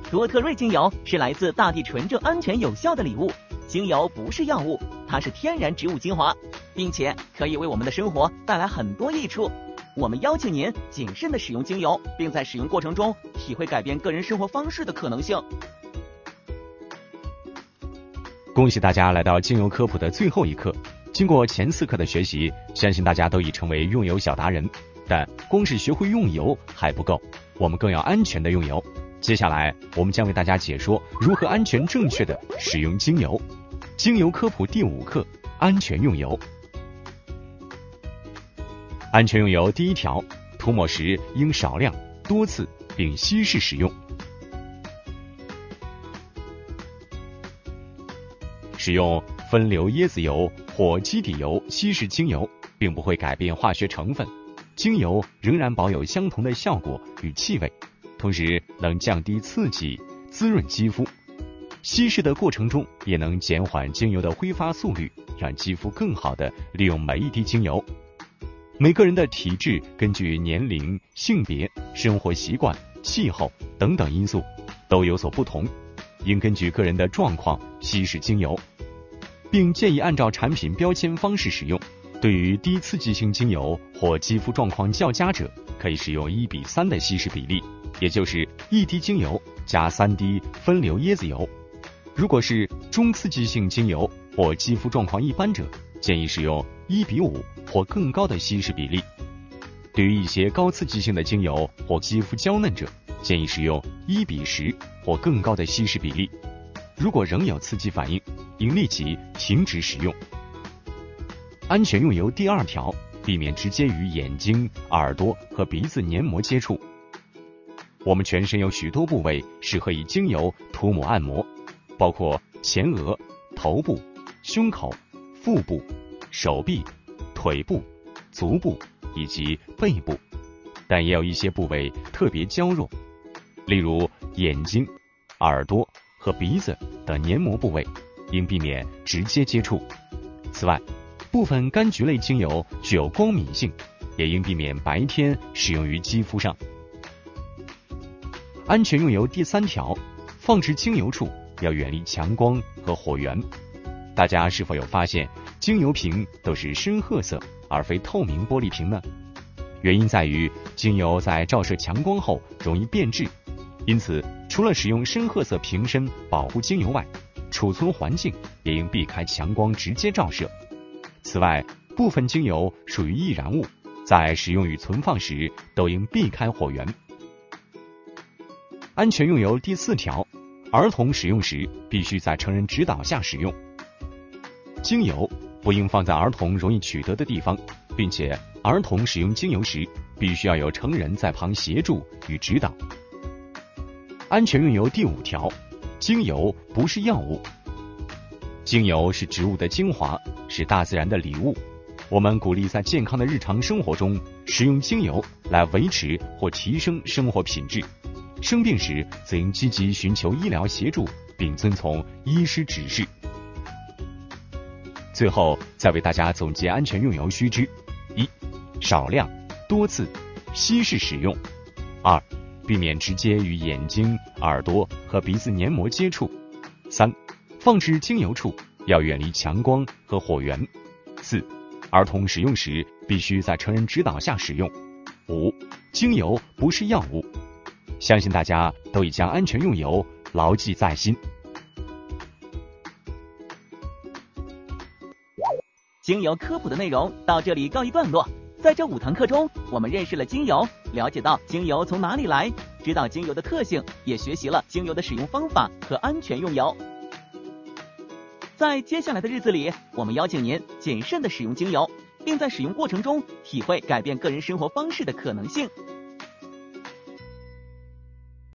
多特瑞精油是来自大地纯正、安全、有效的礼物。精油不是药物，它是天然植物精华，并且可以为我们的生活带来很多益处。我们邀请您谨慎地使用精油，并在使用过程中体会改变个人生活方式的可能性。 恭喜大家来到精油科普的最后一课。经过前4课的学习，相信大家都已成为用油小达人。但光是学会用油还不够，我们更要安全的用油。接下来我们将为大家解说如何安全正确的使用精油。精油科普第5课：安全用油。安全用油第1条，涂抹时应少量、多次并稀释使用。使用分流椰子油或基底油稀释精油，并不会改变化学成分，精油仍然保有相同的效果与气味，同时能降低刺激，滋润肌肤。稀释的过程中也能减缓精油的挥发速率，让肌肤更好地利用每一滴精油。每个人的体质根据年龄、性别、生活习惯、气候等等因素都有所不同，应根据个人的状况稀释精油，并建议按照产品标签方式使用。对于低刺激性精油或肌肤状况较佳者，可以使用1:3的稀释比例，也就是1滴精油加3滴分流椰子油。如果是中刺激性精油或肌肤状况一般者，建议使用1:5或更高的稀释比例。对于一些高刺激性的精油或肌肤娇嫩者，建议使用1:10或更高的稀释比例。如果仍有刺激反应，应立即停止使用。安全用油第2条，避免直接与眼睛、耳朵和鼻子黏膜接触。我们全身有许多部位适合以精油涂抹按摩，包括前额、头部、胸口、腹部、手臂、腿部、足部以及背部，但也有一些部位特别娇弱，例如眼睛、耳朵和鼻子等黏膜部位，应避免直接接触。此外，部分柑橘类精油具有光敏性，也应避免白天使用于肌肤上。安全用油第3条，放置精油处要远离强光和火源。大家是否有发现，精油瓶都是深褐色而非透明玻璃瓶呢？原因在于精油在照射强光后容易变质，因此除了使用深褐色瓶身保护精油外，储存环境也应避开强光直接照射。此外，部分精油属于易燃物，在使用与存放时都应避开火源。安全用油第4条，儿童使用时必须在成人指导下使用。精油不应放在儿童容易取得的地方，并且儿童使用精油时必须要有成人在旁协助与指导。安全用油第5条，精油不是药物。精油是植物的精华，是大自然的礼物。我们鼓励在健康的日常生活中使用精油来维持或提升生活品质。生病时则应积极寻求医疗协助，并遵从医师指示。最后再为大家总结安全用油须知：1. 少量、多次、稀释使用； 2. 避免直接与眼睛、耳朵和鼻子黏膜接触； 3. 放置精油处要远离强光和火源； 4. 儿童使用时必须在成人指导下使用； 5. 精油不是药物。相信大家都已将安全用油牢记在心。 精油科普的内容到这里告一段落。在这5堂课中，我们认识了精油，了解到精油从哪里来，知道精油的特性，也学习了精油的使用方法和安全用油。在接下来的日子里，我们邀请您谨慎地使用精油，并在使用过程中体会改变个人生活方式的可能性。